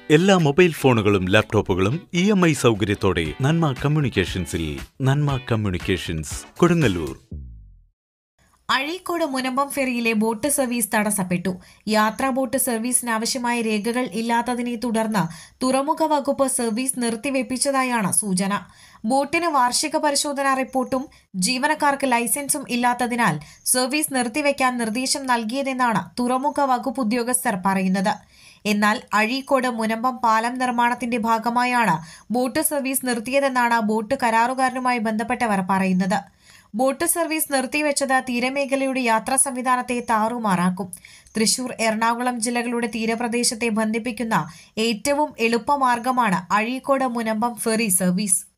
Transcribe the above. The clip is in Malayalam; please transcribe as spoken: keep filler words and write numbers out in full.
എല്ലാ മൊബൈൽ ഫോണുകളും ലാപ്ടോപ്പുകളും ഇ എം ഐ സൗകര്യത്തോടെ നന്മ കമ്മ്യൂണിക്കേഷൻസിൽ. നന്മ കമ്മ്യൂണിക്കേഷൻസ്, കൊടുങ്ങല്ലൂർ. അഴീക്കോട് മുനമ്പം ഫെറിയിലെ ബോട്ട് സർവീസ് തടസ്സപ്പെട്ടു. യാത്രാ ബോട്ട് സർവീസിന് ആവശ്യമായ രേഖകൾ ഇല്ലാത്തതിനെ തുടർന്ന് തുറമുഖ വകുപ്പ് സർവീസ് നിർത്തിവെപ്പിച്ചതായാണ് സൂചന. ബോട്ടിന് വാർഷിക പരിശോധനാ റിപ്പോർട്ടും ജീവനക്കാർക്ക് ലൈസൻസും ഇല്ലാത്തതിനാൽ സർവീസ് നിർത്തിവെക്കാൻ നിർദ്ദേശം നൽകിയതെന്നാണ് തുറമുഖ വകുപ്പ് ഉദ്യോഗസ്ഥർ പറയുന്നത്. എന്നാൽ അഴീക്കോട് മുനമ്പം പാലം നിർമ്മാണത്തിന്റെ ഭാഗമായാണ് ബോട്ട് സർവീസ് നിർത്തിയതെന്നാണ് ബോട്ട് കരാറുകാരനുമായി ബന്ധപ്പെട്ടവർ പറയുന്നത്. ബോട്ട് സർവീസ് നിർത്തിവെച്ചത് തീരമേഖലയുടെ യാത്രാ സംവിധാനത്തെ താറുമാറാക്കും. തൃശൂർ, എറണാകുളം ജില്ലകളുടെ തീരപ്രദേശത്തെ ബന്ധിപ്പിക്കുന്ന ഏറ്റവും എളുപ്പമാർഗമാണ് അഴീക്കോട് മുനമ്പം ഫെറി സർവീസ്.